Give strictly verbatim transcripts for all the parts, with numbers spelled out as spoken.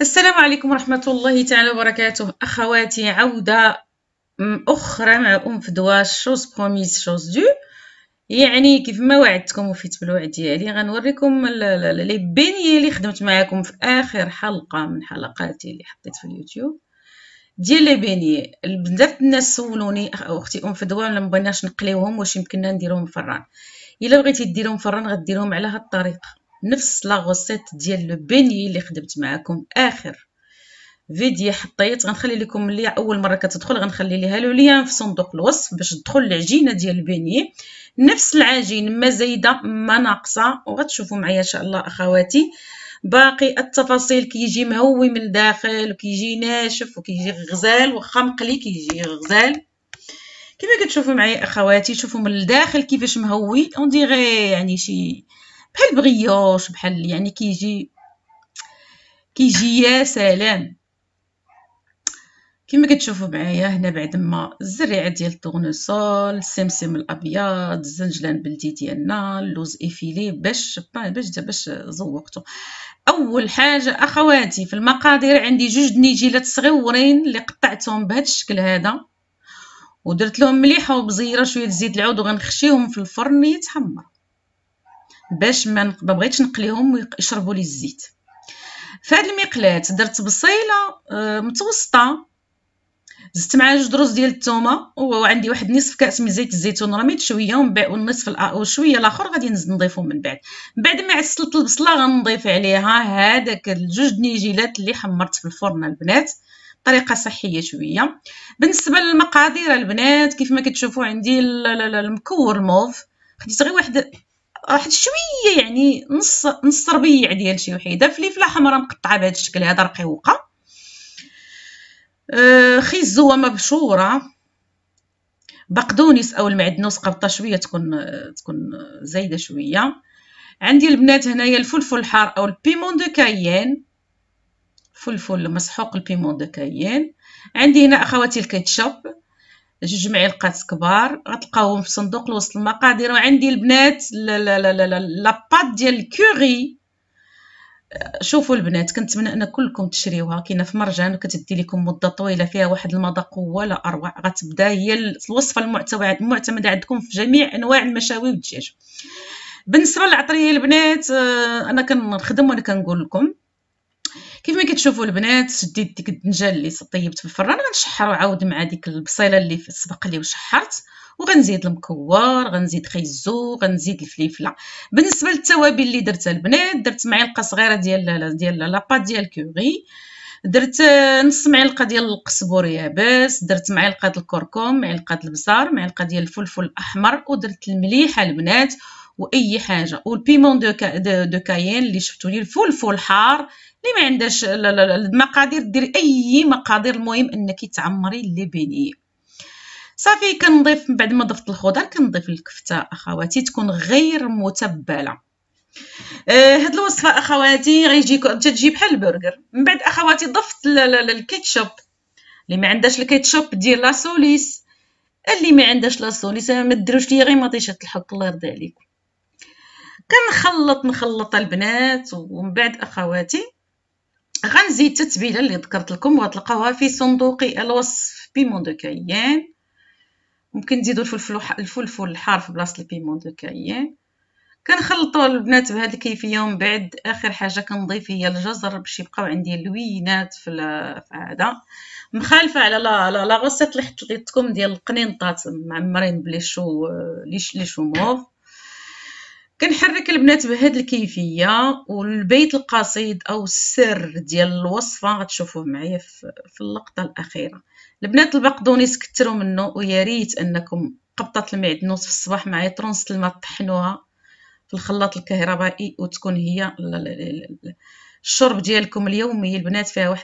السلام عليكم ورحمة الله تعالى وبركاته. أخواتي، عودة أخرى مع أم فدوى. شوز بروميس شوز دو، يعني كيف ما وعدتكم وفيت بالوعد ديالي غنوريكم لي بينيي اللي خدمت معاكم في آخر حلقة من حلقاتي اللي حطيت في اليوتيوب ديال لي بينيي. بزاف الناس سولوني اختي ام فدوى ما بغيناش نقليوهم، واش يمكننا نديروهم فران؟ الا بغيتي ديرهم فران غديرهم على هاد الطريقه، نفس لا غوسيت ديال لو بينيي اللي خدمت معاكم اخر فيديو حطيت. غنخلي لكم اللي اول مره كتدخل غنخلي ليها لو لين في صندوق الوصف باش تدخل العجينه ديال البيني، نفس العجين، ما زايده ما ناقصه. وغتشوفوا معايا ان شاء الله اخواتي باقي التفاصيل. كيجي مهوي من الداخل وكيجي ناشف وكيجي غزال، واخا مقلي كيجي غزال كما كتشوفوا معايا اخواتي. شوفوا من الداخل كيفاش مهوي، اون ديغي يعني شي بحال بغيوش، بحال يعني كيجي كيجي يا سلام. كما كتشوفوا معايا هنا بعد ما الزريعه ديال الطورنوسول، السمسم الابيض، الزنجلان بلدي ديالنا، اللوز ايفيلي باش باش باش زوقته. اول حاجه اخواتي في المقادير عندي جوج نيجيلات صغيورين اللي قطعتهم بهذا الشكل هذا، ودرت لهم مليحه وبزيره شويه زيت العود، وغنخشيهم في الفرن يتحمر باش ما بغيتش نقليهم ويشربوا لي الزيت. في هذه المقلاه درت بصيله متوسطه، زدت معها جوج دروس ديال الثومه، وعندي واحد نصف كاس من زيت الزيتون، رميت شويه والنصف وشويه الاخر غادي نضيفهم من بعد. بعد ما عسلت البصله غنضيف عليها هذاك الجوج نيجيلات اللي حمرت في الفرن البنات، طريقه صحيه شويه. بالنسبه للمقادير البنات كيف ما كتشوفوا عندي المكور الموف، خديت غير واحد واحد شويه يعني نص نص ربيع ديال شي وحيده، فليفله حمراء مقطعه بهذا الشكل هذا رقيقه، خيزوه مبشوره، بقدونس او المعدنوس قبطه شويه تكون تكون زايده شويه. عندي البنات هنايا الفلفل الحار او البيمون دو كايين، فلفل مسحوق البيمون دو كايين. عندي هنا اخواتي الكيتشوب جوج معالق كبار، غتلقاوهم في صندوق الوصف المقادير. وعندي البنات لاباط ديال الكوري. شوفوا البنات كنتمنى ان كلكم تشريوها، كاينه في مرجان وكتدي لكم مده طويله، فيها واحد المذاق ولا اروع. غتبدا هي الوصفه المعتمده عندكم في جميع انواع المشاوي والدجاج. بالنسبه للعطريه البنات انا كنخدم وانا كنقول لكم كيف ما كتشوفوا البنات، شديت ديك الدنجال اللي طيبت في الفران غنشحر وعاود مع ديك البصيله اللي سبق لي وشحرت، وغنزيد المكور، غنزيد خيزو، غنزيد الفليفله. بالنسبه للتوابل اللي درتها البنات، درت معلقه صغيره ديال ديال لاباط ديال الكوري، درت نص معلقه ديال القزبور يابس، درت معلقه الكركم، معلقه البزار، معلقه ديال الفلفل الاحمر، ودرت المليحه البنات واي حاجه، والبيمون دو كا دو كايين اللي شفتوا لي، الفلفل الحار. اللي ما عندهاش المقادير ديري اي مقادير، المهم انك تعمري لي بيني. صافي كنضيف من بعد ما ضفت الخضر كنضيف الكفته اخواتي تكون غير متبله. آه هاد الوصفه اخواتي غيجي تجي بحال البرجر. من بعد اخواتي ضفت الكيتشوب، اللي ما عندهاش الكيتشوب دير لا سوليس، اللي ما عندهاش لا سوليس ما ديروش ليا غير مطيشه الحك الله يرضي عليكم. كنخلط نخلط البنات، ومن بعد اخواتي غنزيد التتبيله اللي ذكرت لكم وغتلقاوها في صندوق الوصف. بيمون دو كايين، ممكن تزيدوا الفلفل الفلفل الحار في بلاصه البيمون دو كايين. كنخلطوا البنات بهذه الكيفيه، ومن بعد اخر حاجه كنضيف هي الجزر باش يبقاو عندي اللوينات في هذا. مخالفه على لا لا لا غوسيت اللي حطيت لكم ديال القنينطات معمرين بلي شو لي شو موف. كنحرك البنات بهذه الكيفيه. والبيت القصيد او السر ديال الوصفه غتشوفوه معايا في اللقطه الاخيره. البنات البقدونس كثروا منه، ويا ريت انكم قبطه المعدنوس في الصباح مع طرونس الماء طحنوها في الخلاط الكهربائي، وتكون هي الشرب ديالكم اليومي. البنات فيها واحد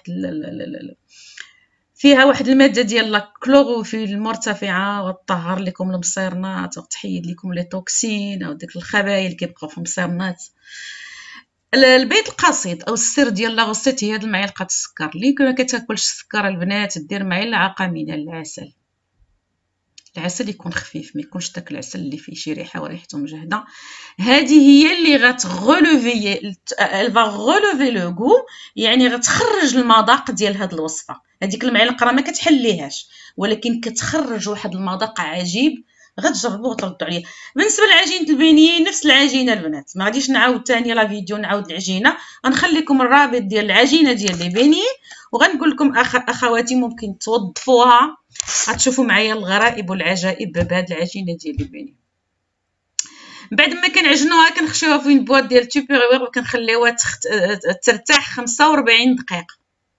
فيها واحد الماده ديال الكلوروفيل المرتفعه، وتطهر لكم المصيرنات وتحيد لكم لي توكسين او ديك الخبايا اللي كيبقاو في المصيرنات. البيت القصيد او السر ديال لاغوسيت هي هاد المعلقه السكر. اللي ما كتاكلش السكر البنات دير معلقه من العسل. العسل يكون خفيف، ما يكونش داك العسل اللي فيه شي ريحه وريحته مجهده. هذه هي اللي غتغولوفي الفا غولوفي لو غو، يعني غتخرج المذاق ديال هاد الوصفه. هذيك المعلقه راه ما كتحليهاش، ولكن كتخرج واحد المذاق عجيب. غتجربوه وتردوا عليه. بالنسبه لعجينه البينيه نفس العجينه البنات، ما غاديش نعاود ثاني لا فيديو نعاود العجينه، غنخليكم الرابط ديال العجينه ديال لي بينيه، وغنقول لكم أخ... اخواتي ممكن توظفوها. غتشوفوا معايا الغرائب والعجائب بهاد العجينه ديال لي بينيه. بعد ما كنعجنوها كنخشيوها في بواط ديال تيبيغوير وكنخليوها تخت... ترتاح خمسة وربعين دقيقه.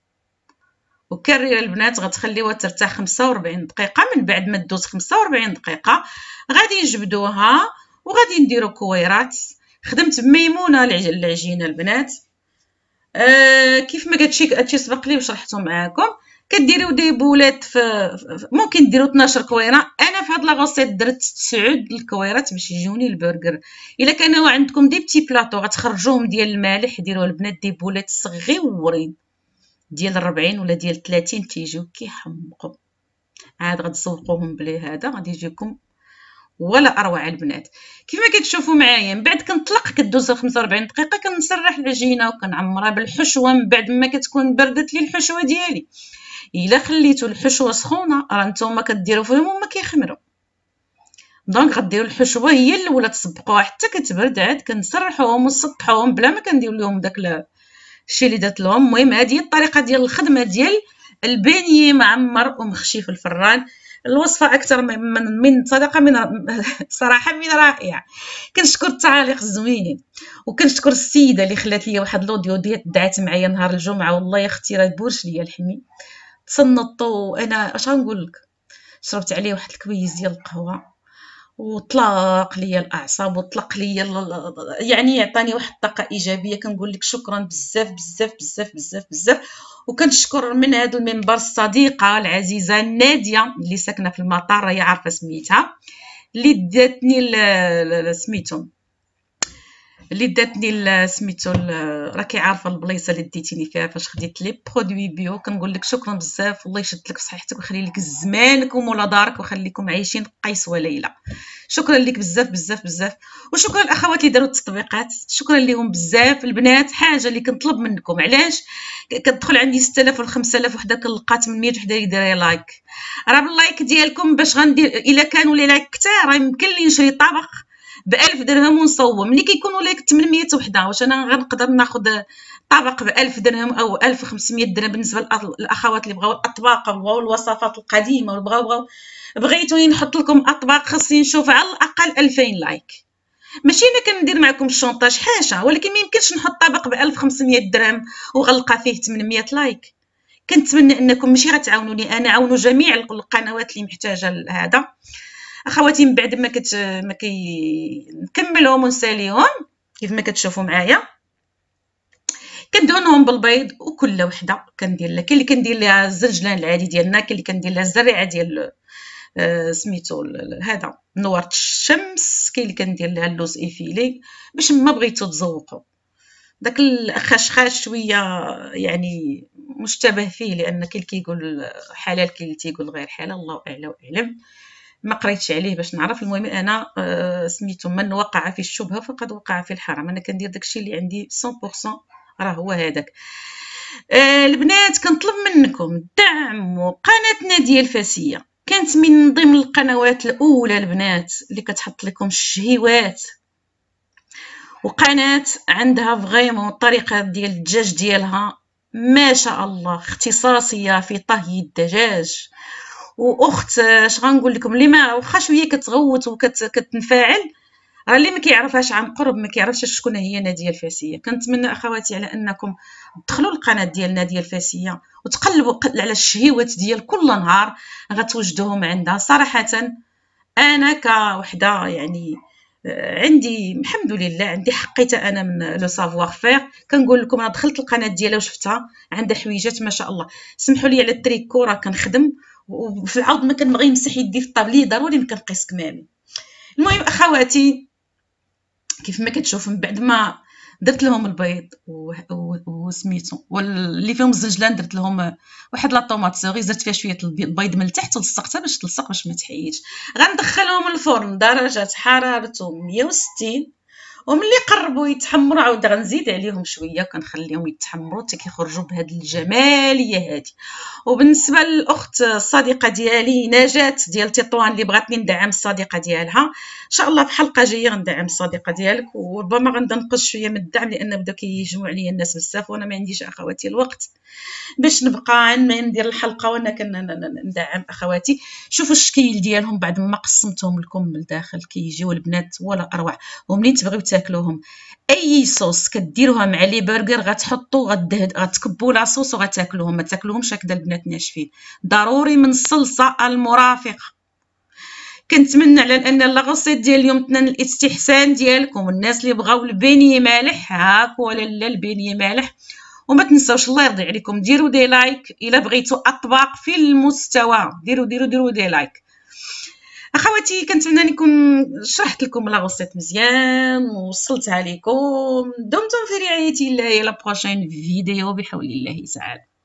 وكرر البنات غتخليوها ترتاح خمسة وربعين دقيقه. من بعد ما دوز خمسة وربعين دقيقه غادي نجبدوها وغادي نديرو كويرات. خدمت بميمونه العجينه البنات، آه كيف ما قلتشي هادشي سبق لي وشرحته معاكم. كديريو دي بولات في ممكن ديروا اثناش كويره. انا في هاد لاغوسيت درت تسعة الكويرات باش يجوني البرجر. الا كانوا عندكم دي بتي بلاطو غتخرجوهم ديال المالح، ديروا البنات دي بولات صغيورين ديال أربعين ولا ديال ثلاثين تيجيو كيحمقوا. عاد غتزوقوهم بلي هذا غادي يجيكم ولا اروع البنات. كيف ما كتشوفوا معايا من بعد كنطلق كدوز خمسة وأربعين دقيقه كنسرح العجينه وكنعمرها بالحشوه. من بعد ما كتكون بردت لي الحشوه ديالي، الا خليتو الحشوه سخونه راه نتوما كديروا فيهم وما كيخمروا. دونك غديروا الحشوه هي الاولى تسبقوها حتى كتبرد، عاد كنسرحوهم ونسطحوهم بلا ما كندير لهم داك الشيء اللي درت لهم. المهم هذه هي الطريقه ديال الخدمه ديال البينيه معمر ومخشي في الفران. الوصفه اكثر من من صدقه من صراحه من رائعه. كنشكر التعاليق الزوينين، وكنشكر السيده اللي خلات لي واحد لوديو ديال دعات معايا نهار الجمعه. والله يا اختي راه بورش ليا الحمي، تصنطت وانا اش غنقول لك، شربت عليه واحد الكبيز ديال القهوه وطلق ليا الاعصاب وطلق ليا يعني عطاني واحد الطاقه ايجابيه. كنقول لك شكرا بزاف بزاف بزاف بزاف بزاف. وكنشكر من هذا المنبر الصديقه العزيزه ناديه اللي ساكنه في المطار، هي عارفه سميتها، اللي داتني سميتو اللي داتني سميتو راكي عارفه البلايصه اللي ديتيني فيها فاش خديت لي برودوي بيو. كنقول لك شكرا بزاف، والله يشد لك صحتك ويخلي لك زمانكم ولا دارك ويخليكم عايشين قيس وليلى. شكرا لك بزاف بزاف بزاف. وشكرا الاخوات اللي داروا التطبيقات، شكرا لهم بزاف. البنات حاجه اللي كنطلب منكم، علاش كتدخل عندي ستة آلاف ولا خمسة آلاف وحده كنلقى ثمانمية وحده اللي دايره لايك. راه باللايك ديالكم باش غندير الا كانوا لي لايك كثار يمكن لي نشري طبق بألف درهم ونصوب. ملي كيكونوا ليك ثمانمية وحده واش انا غنقدر ناخذ طبق بألف درهم او ألف وخمسمية درهم؟ بالنسبه للاخوات اللي بغاو الاطباق وبغاو الوصفات القديمه وبغاو بغاو بغيتوني نحط لكم اطباق خاصني نشوف على الاقل ألفين لايك. ماشي انا كندير معكم الشونطاج حاشا، ولكن ما يمكنش نحط طبق ب ألف وخمسمية درهم وغنلقى فيه ثمانمية لايك. كنتمنى انكم ماشي غتعاونوني انا، عاونوا جميع القنوات اللي محتاجه لهذا. اخواتي من بعد ما كت ما كي نكملهم ونساليهم كيف ما كتشوفوا معايا كندهنهم بالبيض. وكل وحده كندير لها، كاين اللي كندير لها الزنجلان العادي ديالنا، كاين اللي كندير لها الزريعه ديال آه سميتو هذا نوار الشمس، كاين اللي كندير لها اللوز ايفيلي باش ما بغيتو تزوقوا. داك الخشخاش شويه يعني مشتبه فيه، لان كاين اللي كيقول حلال كاين اللي تيقول غير حلال، الله اعلى واعلم، ما قريتش عليه باش نعرف. المهم انا آه سميتو من وقع في الشبهه فقد وقع في الحرام. انا كندير داكشي اللي عندي مية بالمية راه هو هذاك. آه البنات كنطلب منكم دعموا قناه ناديه الفاسيه. كانت من ضمن القنوات الاولى البنات اللي كتحط لكم الشهيوات، وقناه عندها فريمون الطريقه ديال الدجاج ديالها ما شاء الله اختصاصيه في طهي الدجاج. واخت اش غنقول لكم اللي ما واخا شويه كتغوت وكتنفعل، راه اللي ما كيعرفهاش عن قرب ما كيعرفش شكون هي ناديه الفاسيه. كنتمنى اخواتي على انكم تدخلوا القناه ديال ناديه الفاسيه وتقلبوا على الشهيوات ديال كل نهار غتوجدوهم عندها. صراحه انا كوحده يعني عندي الحمد لله عندي حقيته انا من لو سافوار فير. كنقول لكم انا دخلت القناه ديالها وشفتها عندها حويجات ما شاء الله. سمحوا لي على التريكو راه كنخدم وفي العوض ما كنبغي نمسح يدي في الطابلي ضروري ما كنقيس كمامي. المهم اخواتي كيف ما كتشوفوا من بعد ما درت لهم البيض وسميتو واللي فيهم الزنجلان، درت لهم واحد لا طوماط سوري، زرت فيها شويه البيض من التحت ولصقتها باش تلصق باش ما تحيدش. غندخلهم الفرن درجه حرارته مية وستين، وملي قربوا يتحمروا عاود غنزيد عليهم شويه وكنخليهم يتحمروا حتى كيخرجوا بهاد الجماليه هادي. وبالنسبه للاخت الصديقه ديالي نجاة ديال تطوان اللي بغاتني ندعم الصديقه ديالها، ان شاء الله في حلقه جايه غندعم الصديقه ديالك، وربما غننقص شويه من الدعم لان بدا كيجمعوا عليا الناس بزاف وانا ما عنديش اخواتي الوقت باش نبقى ندير الحلقه وانا كندعم اخواتي. شوفوا الشكل ديالهم بعد ما قسمتهم لكم من الداخل كيجيو البنات ولا اروع. ومنين تبغيو تاكلوهم اي صوص كديروها مع لي برجر غتحطوا غدهد غتكبوا لا صوص وغتاكلوهم، ما تاكلوهمش هكذا البنات ناشفين، ضروري من الصلصه المرافقه. كنتمنى على ان لاغوسيت ديال اليوم تنال الاستحسان ديالكم، الناس اللي بغاو البيني مالح هاك ولا لا البيني مالح. وما تنساوش الله يرضي عليكم ديروا دي لايك الا بغيتوا اطباق في المستوى، ديروا ديروا ديروا دي لايك. اخواتي كنتمنى نكون شرحت لكم لاغوسيت مزيان ووصلتها لكم. دمتم في رعايه الله، الى بروشين فيديو بحول الله تعالى.